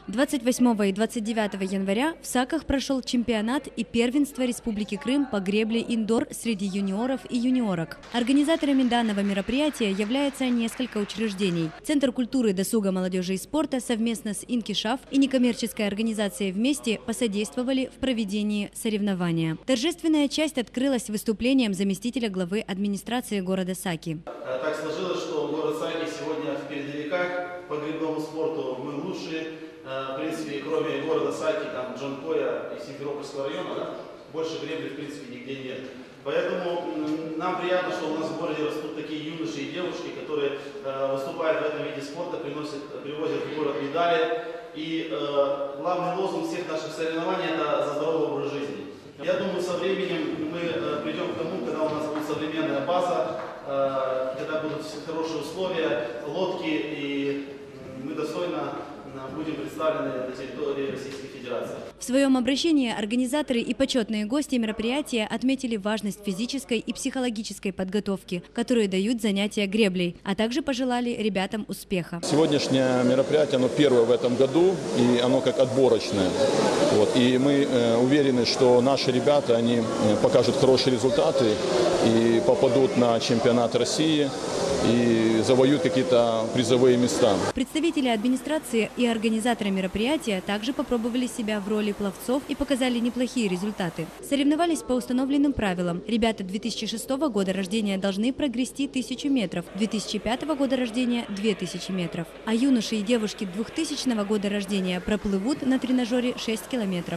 28 и 29 января в Саках прошел чемпионат и первенство Республики Крым по гребле индор среди юниоров и юниорок. Организаторами данного мероприятия являются несколько учреждений. Центр культуры, досуга, молодежи и спорта совместно с Инкишаф и некоммерческой организацией «Вместе» посодействовали в проведении соревнования. Торжественная часть открылась выступлением заместителя главы администрации города Саки. Так сложилось, что город Саки сегодня в передовиках по гребному спорту. Мы лучшие. В принципе, кроме города Саки, там Джанкоя и Симферопольского района, да, больше гребли в принципе нигде нет. Поэтому нам приятно, что у нас в городе растут такие юноши и девушки, которые выступают в этом виде спорта, привозят в город медали. И главный лозунг всех наших соревнований – это за здоровый образ жизни. Я думаю, со временем мы придем к тому, когда у нас будет современная база, когда будут хорошие условия, лодки, и мы достойно будем представлены на территории Российской Федерации. В своем обращении организаторы и почетные гости мероприятия отметили важность физической и психологической подготовки, которые дают занятия греблей, а также пожелали ребятам успеха. Сегодняшнее мероприятие, оно первое в этом году, и оно как отборочное. И мы уверены, что наши ребята, они покажут хорошие результаты и попадут на чемпионат России и завоюют какие-то призовые места. Представители администрации и организаторы мероприятия также попробовали себя в роли пловцов и показали неплохие результаты. Соревновались по установленным правилам. Ребята 2006 года рождения должны прогрести 1000 метров, 2005 года рождения – 2000 метров. А юноши и девушки 2000 года рождения проплывут на тренажере 6 километров.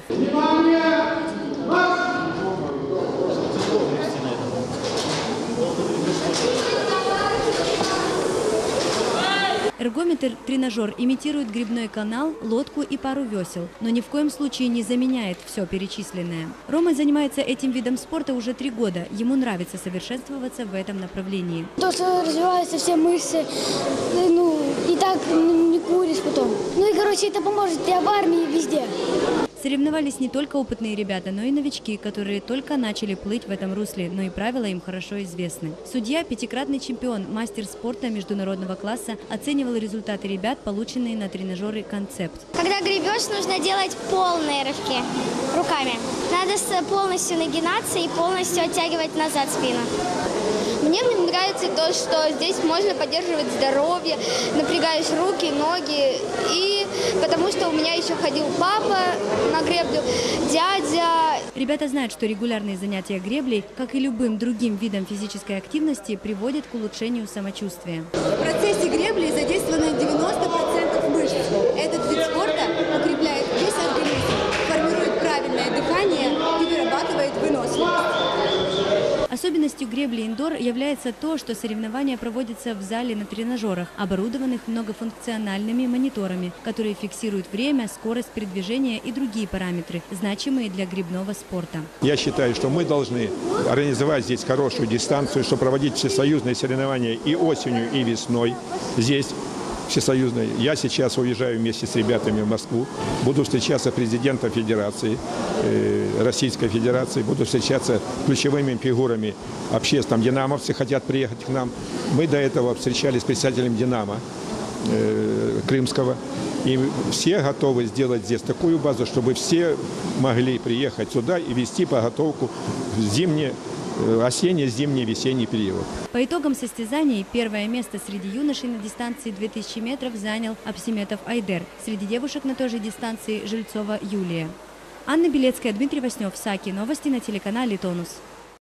Эргометр-тренажер имитирует гребной канал, лодку и пару весел, но ни в коем случае не заменяет все перечисленное. Рома занимается этим видом спорта уже 3 года. Ему нравится совершенствоваться в этом направлении. То, что развиваются все мышцы, и так не куришь потом. Это поможет и в армии, и везде. Соревновались не только опытные ребята, но и новички, которые только начали плыть в этом русле, но и правила им хорошо известны. Судья, 5-кратный чемпион, мастер спорта международного класса, оценивал результаты ребят, полученные на тренажеры «Концепт». Когда гребешь, нужно делать полные рывки руками. Надо полностью нагинаться и полностью оттягивать назад спину. Мне нравится то, что здесь можно поддерживать здоровье, напрягаешь руки, ноги. И потому что у меня еще ходил папа на греблю, дядя. Ребята знают, что регулярные занятия греблей, как и любым другим видом физической активности, приводят к улучшению самочувствия. В процессе гребли задействовано 90% мышц. Этот вид спорта укрепляет весь организм, формирует правильное дыхание и вырабатывает выносливость. Особенностью гребли индор является то, что соревнования проводятся в зале на тренажерах, оборудованных многофункциональными мониторами, которые фиксируют время, скорость передвижения и другие параметры, значимые для гребного спорта. Я считаю, что мы должны организовать здесь хорошую дистанцию, чтобы проводить всесоюзные соревнования и осенью, и весной здесь. Всесоюзной. Я сейчас уезжаю вместе с ребятами в Москву, буду встречаться с президентом Федерации, Российской Федерации, буду встречаться с ключевыми фигурами общественных. Динамовцы хотят приехать к нам. Мы до этого встречались с представителем Динамо Крымского. И все готовы сделать здесь такую базу, чтобы все могли приехать сюда и вести подготовку в осенний, зимний, весенний период. По итогам состязаний первое место среди юношей на дистанции 2000 метров занял Апсиметов Айдер. Среди девушек на той же дистанции Жильцова Юлия. Анна Белецкая, Дмитрий Васнев, Саки. Новости на телеканале Тонус.